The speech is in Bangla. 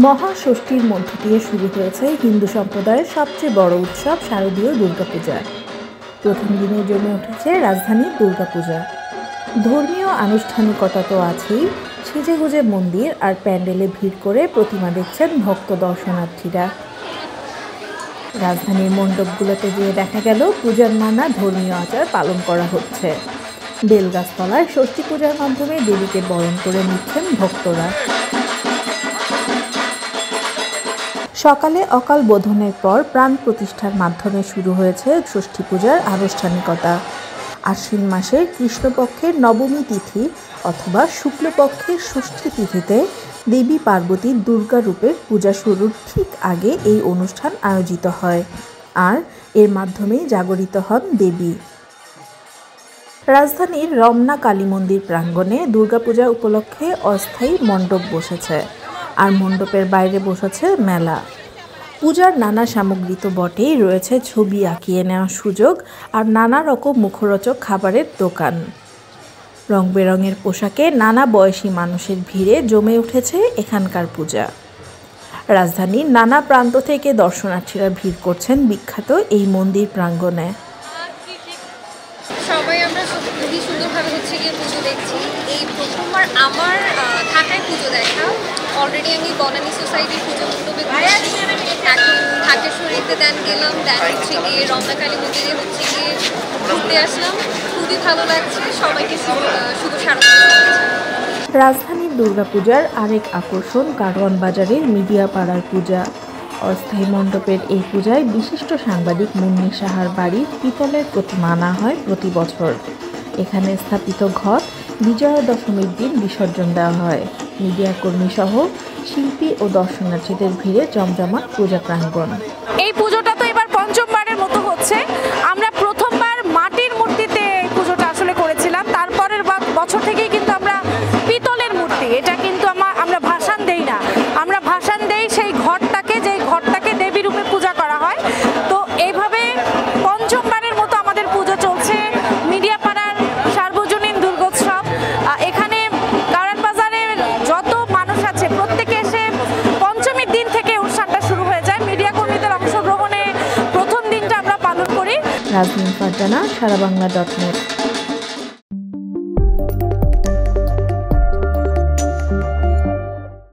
মহাষষ্ঠীর মধ্য দিয়ে শুরু হয়েছে হিন্দু সম্প্রদায়ের সবচেয়ে বড় উৎসব শারদীয় দুর্গাপূজা। প্রথম দিনে জমে উঠেছে রাজধানীর দুর্গাপূজা। ধর্মীয় আনুষ্ঠানিকতা তো আছেই, সেজেগুজে মন্দির আর প্যান্ডেলে ভিড় করে প্রতিমা দেখছেন ভক্ত দর্শনার্থীরা। রাজধানীর মণ্ডপগুলোতে গিয়ে দেখা গেল পূজার নানা ধর্মীয় আচার পালন করা হচ্ছে। বেলগাছতলায় ষষ্ঠী পূজার মাধ্যমে দেবীকে বরণ করে নিচ্ছেন ভক্তরা। সকালে অকাল বোধনের পর প্রাণ প্রতিষ্ঠার মাধ্যমে শুরু হয়েছে ষষ্ঠী পূজার আনুষ্ঠানিকতা। আশ্বিন মাসের কৃষ্ণপক্ষের নবমী তিথি অথবা শুক্লপক্ষের ষষ্ঠী তিথিতে দেবী পার্বতীর দুর্গা রূপের পূজা শুরুর ঠিক আগে এই অনুষ্ঠান আয়োজিত হয়, আর এর মাধ্যমেই জাগরিত হন দেবী। রাজধানীর রমনা কালী মন্দির প্রাঙ্গণে দুর্গাপূজা উপলক্ষে অস্থায়ী মণ্ডপ বসেছে, আর মণ্ডপের বাইরে বসেছে মেলা। পূজার নানা সামগ্রী তো বটেই, রয়েছে ছবি আঁকিয়ে নেওয়ার সুযোগ আর নানা রকম মুখরোচক খাবারের দোকান। রং বেরঙের পোশাকে নানা বয়সী মানুষের ভিড়ে জমে উঠেছে এখানকার পূজা। রাজধানীর নানা প্রান্ত থেকে দর্শনার্থীরা ভিড় করছেন বিখ্যাত এই মন্দির প্রাঙ্গণে। সবাই আমরা খুবই সুন্দরভাবে গিয়ে পুজো দেখছি। এই প্রথমবার আমার ঢাকায় পুজো দেখা। অলরেডি আমি বনানী সোসাইটির পুজো মণ্ডপে এখন ঢাকেশ্বরীতে দেন গেলাম, দেন গিয়ে রমনা কালী মন্দিরে গিয়ে ঘুরতে আসলাম। খুবই ভালো লাগছে। সবাইকে শুভ শারদীয়া। রাজধানীর দুর্গাপূজার আরেক আকর্ষণ কারওয়ান বাজারের মিডিয়া পাড়ার পূজা। অস্থায়ী মণ্ডপের এই পূজায় বিশিষ্ট সাংবাদিক মুন্নি সাহার বাড়ির পিতলের প্রতিমা আনা হয় প্রতি বছর। এখানে স্থাপিত ঘট বিজয়া দশমীর দিন বিসর্জন দেওয়া হয়। মিডিয়া কর্মী সহ শিল্পী ও দর্শনার্থীদের ভিড়ে জমজমাট পূজা প্রাঙ্গণ। এই পুজোটা তো এবার পঞ্চমবারের মতো হচ্ছে। আমরা প্রথমবার মাটির মূর্তিতে এই পুজোটা আসলে করেছিলাম, তারপরের বছর থেকেই কিন্তু আমরা পিতলের মূর্তি, এটা কিন্তু আমরা ভাসান দেই না, আমরা ভাসান দেই সেই ঘটটাকে, যেই ঘটটাকে দেবী রূপে পূজা করা হয়। তো এইভাবে পঞ্চমবারের মতো আমাদের পুজো চলছে মিডিয়া পাড়ার সার্বজনীন দুর্গোৎসব। এখানে কারওয়ান বাজারের যত মানুষ আছে প্রত্যেকে এসে পঞ্চমীর দিন থেকে অনুষ্ঠানটা শুরু হয়ে যায়। মিডিয়া কর্মীদের অংশগ্রহণে প্রথম দিনটা আমরা পালন করি। রাজনীতি ফারজানা, সারাবাংলা.net।